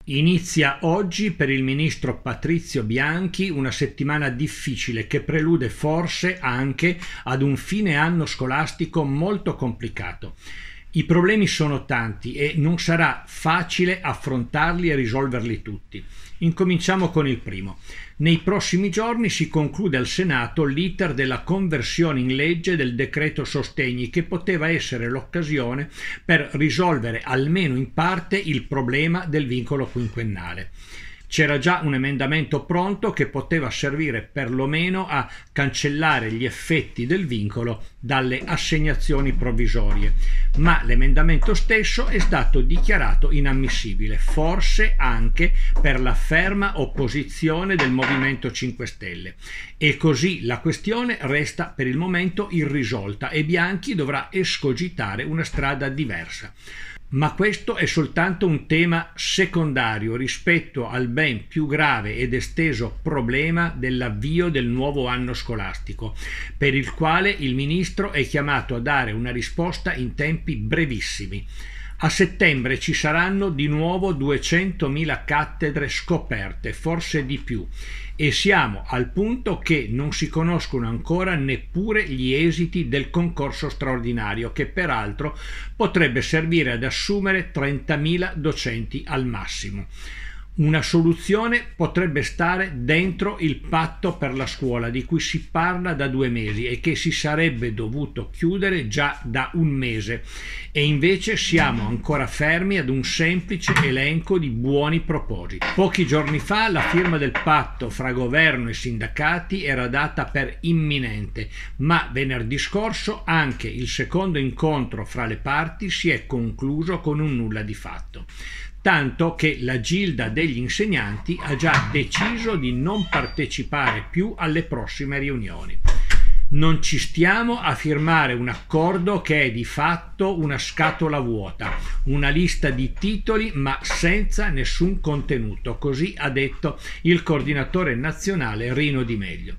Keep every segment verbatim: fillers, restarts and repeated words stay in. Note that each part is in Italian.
Inizia oggi per il ministro Patrizio Bianchi una settimana difficile che prelude forse anche ad un fine anno scolastico molto complicato. I problemi sono tanti e non sarà facile affrontarli e risolverli tutti. Incominciamo con il primo. Nei prossimi giorni si conclude al Senato l'iter della conversione in legge del decreto sostegni, che poteva essere l'occasione per risolvere almeno in parte il problema del vincolo quinquennale. C'era già un emendamento pronto che poteva servire perlomeno a cancellare gli effetti del vincolo dalle assegnazioni provvisorie, ma l'emendamento stesso è stato dichiarato inammissibile, forse anche per la ferma opposizione del Movimento cinque Stelle. E così la questione resta per il momento irrisolta e Bianchi dovrà escogitare una strada diversa. Ma questo è soltanto un tema secondario rispetto al ben più grave ed esteso problema dell'avvio del nuovo anno scolastico, per il quale il ministro è chiamato a dare una risposta in tempi brevissimi. A settembre ci saranno di nuovo duecentomila cattedre scoperte, forse di più, e siamo al punto che non si conoscono ancora neppure gli esiti del concorso straordinario, che peraltro potrebbe servire ad assumere trentamila docenti al massimo. Una soluzione potrebbe stare dentro il patto per la scuola, di cui si parla da due mesi e che si sarebbe dovuto chiudere già da un mese, e invece siamo ancora fermi ad un semplice elenco di buoni propositi. Pochi giorni fa la firma del patto fra governo e sindacati era data per imminente, ma venerdì scorso anche il secondo incontro fra le parti si è concluso con un nulla di fatto. Tanto che la Gilda degli insegnanti ha già deciso di non partecipare più alle prossime riunioni. Non ci stiamo a firmare un accordo che è di fatto una scatola vuota, una lista di titoli ma senza nessun contenuto, così ha detto il coordinatore nazionale Rino Di Meglio.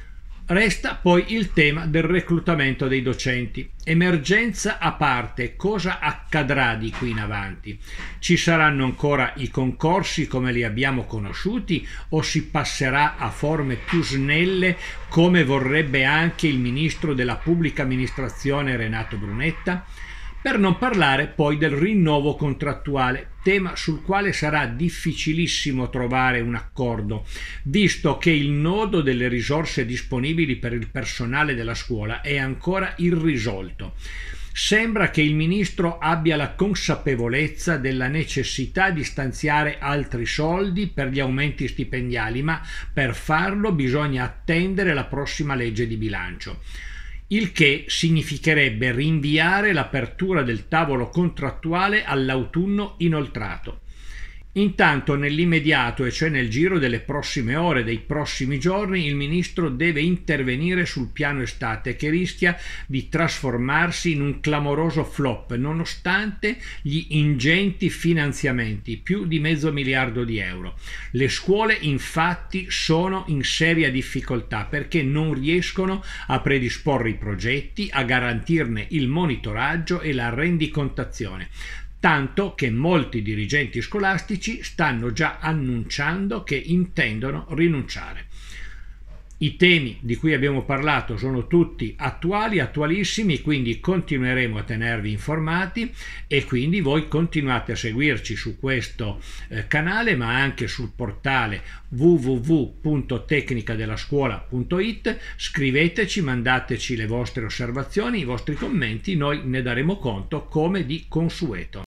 Resta poi il tema del reclutamento dei docenti. Emergenza a parte, cosa accadrà di qui in avanti? Ci saranno ancora i concorsi come li abbiamo conosciuti o si passerà a forme più snelle come vorrebbe anche il ministro della pubblica amministrazione Renato Brunetta? Per non parlare poi del rinnovo contrattuale, tema sul quale sarà difficilissimo trovare un accordo, visto che il nodo delle risorse disponibili per il personale della scuola è ancora irrisolto. Sembra che il ministro abbia la consapevolezza della necessità di stanziare altri soldi per gli aumenti stipendiali, ma per farlo bisogna attendere la prossima legge di bilancio. Il che significherebbe rinviare l'apertura del tavolo contrattuale all'autunno inoltrato. Intanto nell'immediato, e cioè nel giro delle prossime ore, dei prossimi giorni, il ministro deve intervenire sul piano estate, che rischia di trasformarsi in un clamoroso flop nonostante gli ingenti finanziamenti, più di mezzo miliardo di euro. Le scuole infatti sono in seria difficoltà perché non riescono a predisporre i progetti, a garantirne il monitoraggio e la rendicontazione, tanto che molti dirigenti scolastici stanno già annunciando che intendono rinunciare. I temi di cui abbiamo parlato sono tutti attuali, attualissimi, quindi continueremo a tenervi informati e quindi voi continuate a seguirci su questo eh, canale, ma anche sul portale w w w punto tecnicadellascuola punto i t. Scriveteci, mandateci le vostre osservazioni, i vostri commenti, noi ne daremo conto come di consueto.